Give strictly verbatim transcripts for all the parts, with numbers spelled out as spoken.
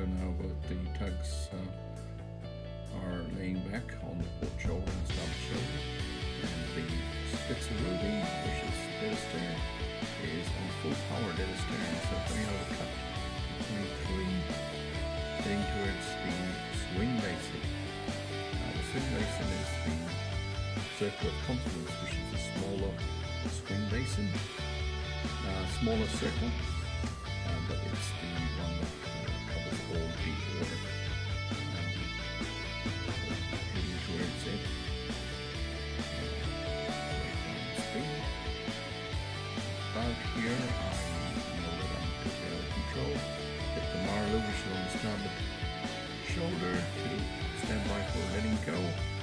show now about the tugs uh, are laying back on the port shoulder and starboard shoulder, and the Spitzer Ruby, which is dead astern, is on full power dead astern, so coming out of the cut twenty-three, heading towards the swing basin. Now the swing basin is the Circle of Confidence, which is a smaller swing basin, uh, smaller circle, uh, but it's the one that uh, covers all deep water. Um, so heading towards it, uh, right down the stream. About here, I know that I'm totally out of control. Hit the Marlow, which is on the starboard shoulder, to stand by for letting go.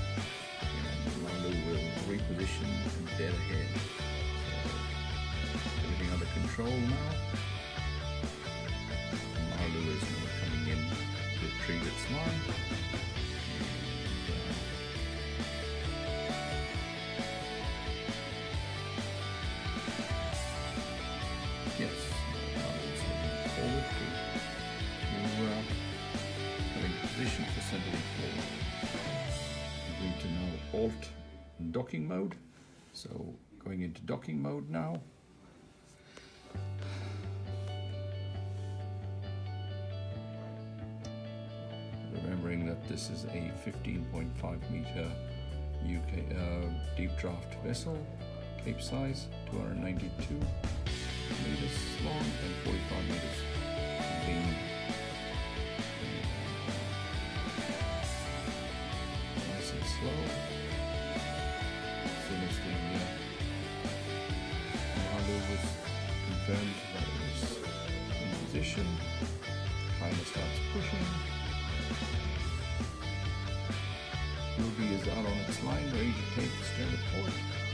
Will reposition and dead ahead. So everything under control now. Marlow is now coming in to retrieve its line. And, uh, yes, Marlow is heading forward to, to uh, having position for centering forward. We're going to now alt docking mode, so going into docking mode now. Remembering that this is a fifteen point five meter U K uh, deep draft vessel, capesize, two hundred ninety-two meters long and forty-five meters beam. Nice and slow. As soon as the uh, Marlow was confirmed that it was in position, Timer starts pushing. Ruby is out on its line, ready to take the stern to port.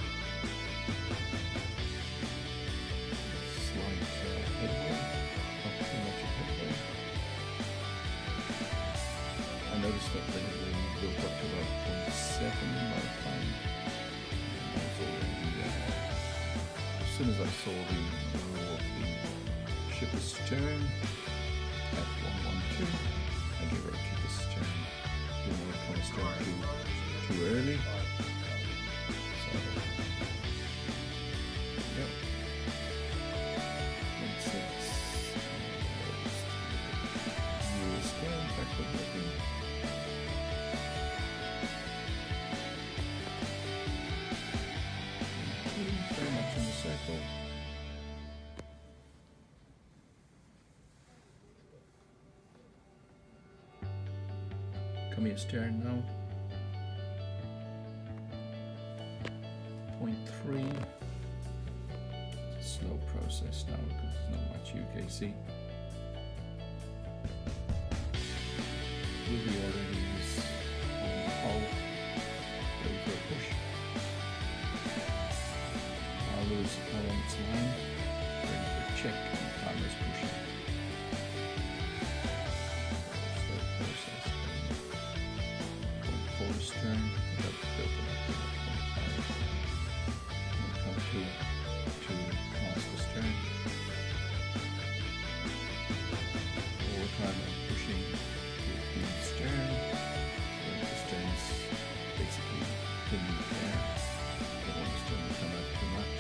Slight uh, headway, not too much of headway. I noticed that they, they built up to about point seven by the time. As soon as I saw the roll of the shipper's stern at one one two, I gave her a kick of stern. Didn't want to come stern too, too early. So, yep. one six. View stern, backward looking. Very much in the circle. Coming astern now. Point three. It's a slow process now because there's not much U K C. Ruby already is on the hull, ready for a push. Marlow's now on its line, ready for a check, and the timer's pushing. Slow process. Point four stern, that built it up to about point five. We'll come to, to past the stern. All the time I'm pushing with the stern, so the stern's basically pinned there. Don't want the stern to come out too much.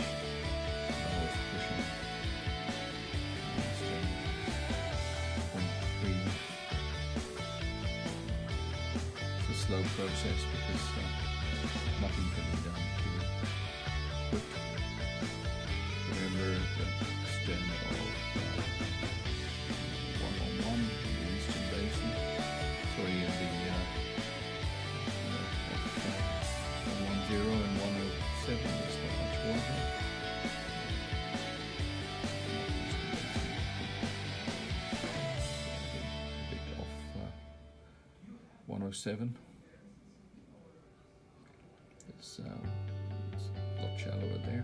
Slow process because uh, nothing can be done too quick. Remember the stern of uh, one on one in the Eastern Basin, sorry, in the uh, you know, of, uh, one one zero and one oh seven, there's not much water. A bit off uh, one oh seven. It's, uh, it's a lot shallower there.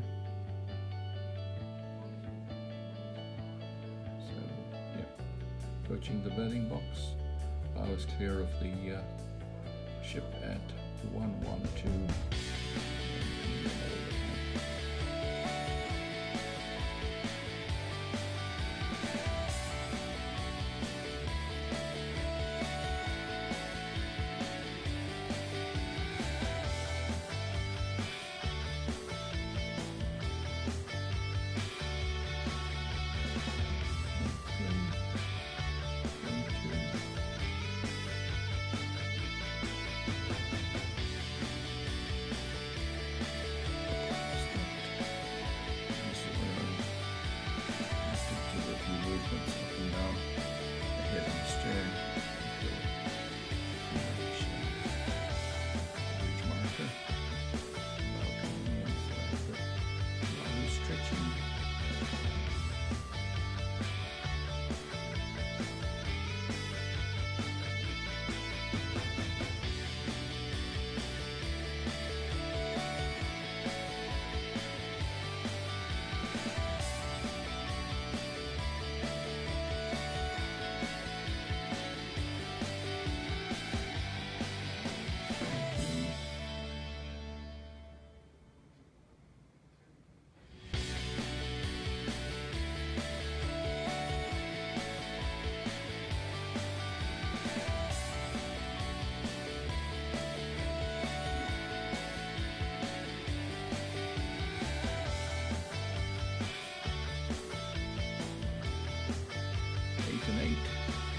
So, yeah, approaching the bedding box. Bow is clear of the uh, ship at one one two. alternate